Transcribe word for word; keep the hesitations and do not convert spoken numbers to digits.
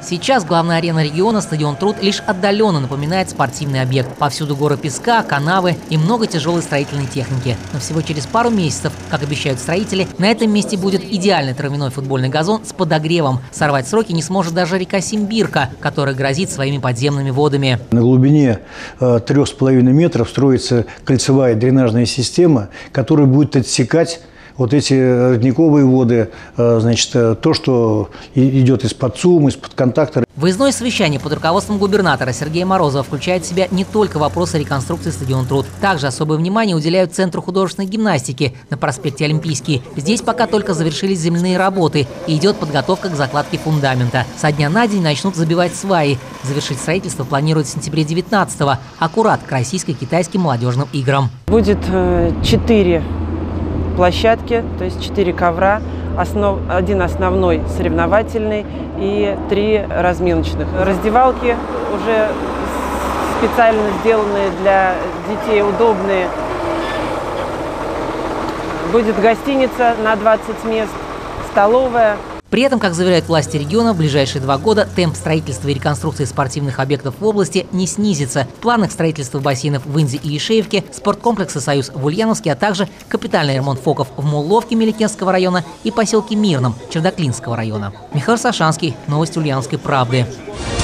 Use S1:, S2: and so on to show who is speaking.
S1: Сейчас главная арена региона, стадион «Труд», лишь отдаленно напоминает спортивный объект. Повсюду горы песка, канавы и много тяжелой строительной техники. Но всего через пару месяцев, как обещают строители, на этом месте будет идеальный травяной футбольный газон с подогревом. Сорвать сроки не сможет даже река Симбирка, которая грозит своими подземными водами.
S2: На глубине трех с половиной метров строится кольцевая дренажная система, которая будет отсекать вот эти родниковые воды, значит, то, что идет из-под ЦУМ, из-под контактора.
S1: Выездное совещание под руководством губернатора Сергея Морозова включает в себя не только вопросы реконструкции стадиона «Труд». Также особое внимание уделяют Центру художественной гимнастики на проспекте Олимпийский. Здесь пока только завершились земляные работы и идет подготовка к закладке фундамента. Со дня на день начнут забивать сваи. Завершить строительство планируют в сентябре девятнадцатого, аккурат к российско-китайским молодежным играм.
S3: Будет четыре площадки, то есть четыре ковра, основ, один основной соревновательный и три разминочных. Раздевалки уже специально сделанные для детей, удобные. Будет гостиница на двадцать мест, столовая.
S1: При этом, как заверяют власти региона, в ближайшие два года темп строительства и реконструкции спортивных объектов в области не снизится. В планах строительства бассейнов в Инзе и Ишеевке, спорткомплекса «Союз» в Ульяновске, а также капитальный ремонт фоков в Мулловке Меликенского района и поселке Мирном Чердаклинского района. Михаил Сашанский, новости Ульяновской правды.